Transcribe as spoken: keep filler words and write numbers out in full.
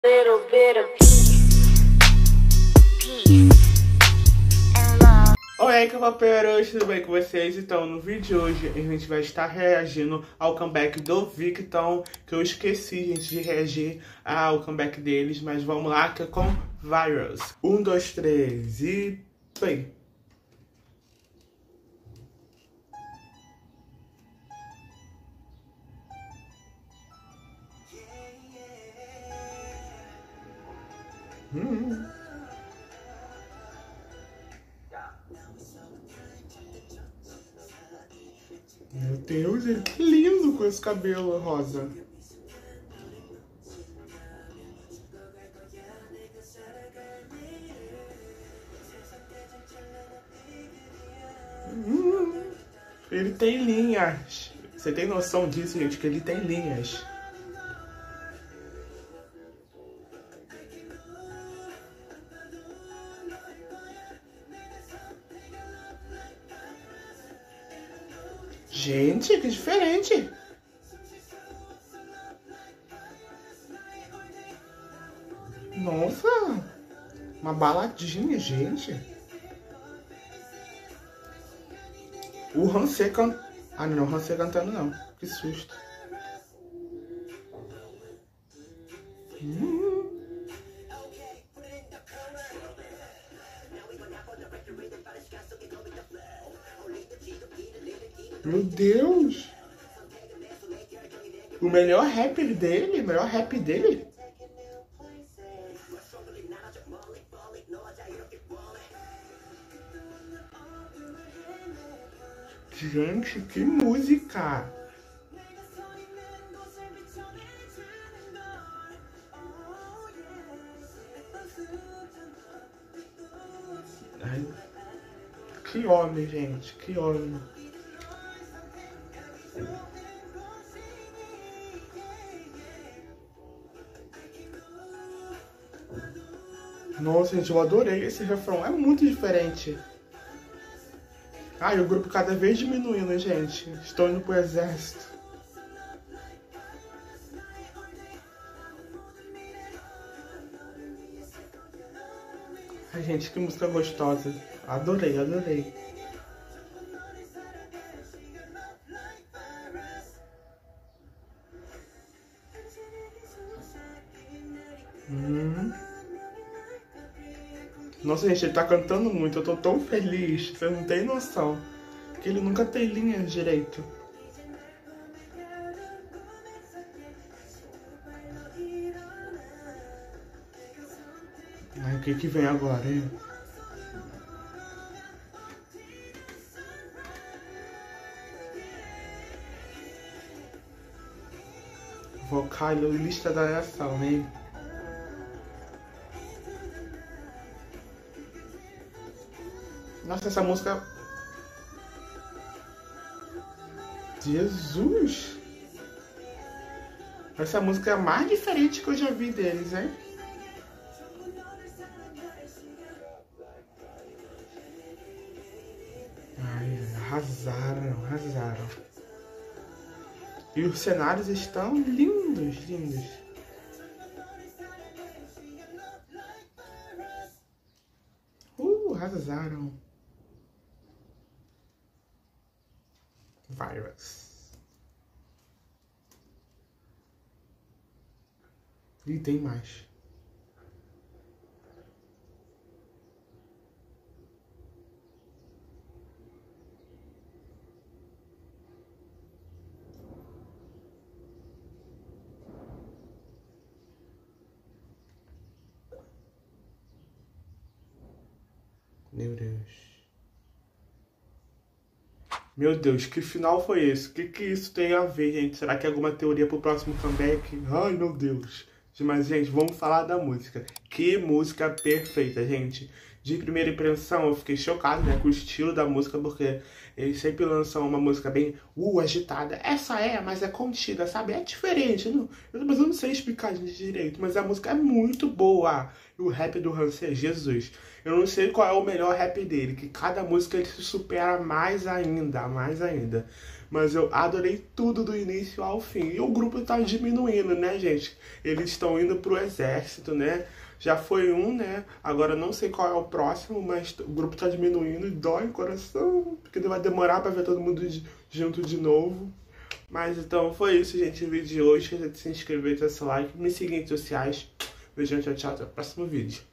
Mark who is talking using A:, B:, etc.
A: Little bit of peace, peace and love.
B: Oi, K-popeiros, tudo bem com vocês? Então, no vídeo de hoje, a gente vai estar reagindo ao comeback do Victon, que eu esqueci, gente, de reagir ao comeback deles, mas vamos lá, que é com Virus. Um, dois, três e... play! Hum. Meu Deus, ele que lindo com esse cabelo rosa. Hum. Ele tem linhas. Você tem noção disso, gente? Que ele tem linhas. Gente, que diferente! Nossa! Uma baladinha, gente! O Hanse can... Ah, não, o Hanse cantando não. Que susto! Hum. Meu Deus! O melhor rapper dele, o melhor rap dele. Gente, que música! Ai, que homem, gente, que homem. Nossa, gente, eu adorei esse refrão. É muito diferente. Ai, o grupo cada vez diminuindo, gente. Estou indo pro exército. Ai, gente, que música gostosa. Adorei, adorei. Hum. Nossa, gente, ele tá cantando muito, eu tô tão feliz, você não tem noção. Que ele nunca tem linha direito. Ai, o que que vem agora, hein? Vocalista da nação, hein? Nossa, essa música... Jesus! Essa música é a mais diferente que eu já vi deles, hein? Ai, arrasaram, arrasaram. E os cenários estão lindos, lindos. Uh, arrasaram. Virus. E tem mais. Meu Deus. Meu Deus, que final foi esse? O que que isso tem a ver, gente? Será que é alguma teoria pro próximo comeback? Ai, meu Deus. Mas, gente, vamos falar da música. Que música perfeita, gente. De primeira impressão, eu fiquei chocado, né, com o estilo da música, porque eles sempre lançam uma música bem, uh, agitada. Essa é, mas é contida, sabe? É diferente, não, eu, mas eu não sei explicar de direito, mas a música é muito boa. E o rap do Hanse, Jesus. Eu não sei qual é o melhor rap dele, que cada música ele se supera mais ainda, mais ainda. Mas eu adorei tudo do início ao fim. E o grupo tá diminuindo, né, gente? Eles estão indo pro exército, né? Já foi um, né? Agora não sei qual é o próximo, mas o grupo tá diminuindo e dói o coração, porque vai demorar pra ver todo mundo junto de novo. Mas então foi isso, gente, o vídeo de hoje. Não esqueça de se inscrever, deixar seu like, me seguir em redes sociais. Beijão, tchau, tchau, até o próximo vídeo.